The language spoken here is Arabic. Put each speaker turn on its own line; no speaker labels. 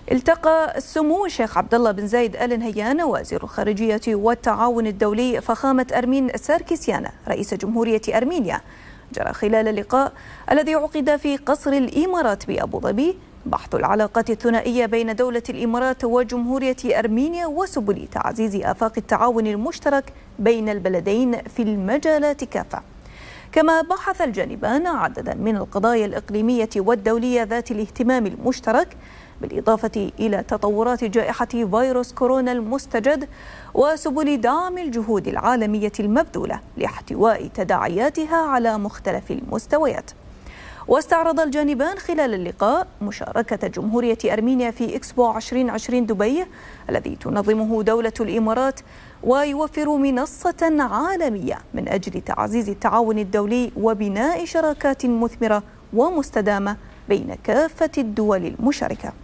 التقى سمو الشيخ عبد الله بن زايد آل نهيان وزير الخارجية والتعاون الدولي فخامة أرمين ساركسيان رئيس جمهورية أرمينيا. جرى خلال اللقاء الذي عقد في قصر الإمارات بأبو ظبي بحث العلاقات الثنائية بين دولة الإمارات وجمهورية أرمينيا وسبل تعزيز آفاق التعاون المشترك بين البلدين في المجالات كافة. كما بحث الجانبان عددا من القضايا الإقليمية والدولية ذات الاهتمام المشترك، بالإضافة إلى تطورات جائحة فيروس كورونا المستجد وسبل دعم الجهود العالمية المبذولة لاحتواء تداعياتها على مختلف المستويات. واستعرض الجانبان خلال اللقاء مشاركة جمهورية أرمينيا في إكسبو 2020 دبي الذي تنظمه دولة الإمارات، ويوفر منصة عالمية من أجل تعزيز التعاون الدولي وبناء شراكات مثمرة ومستدامة بين كافة الدول المشاركة.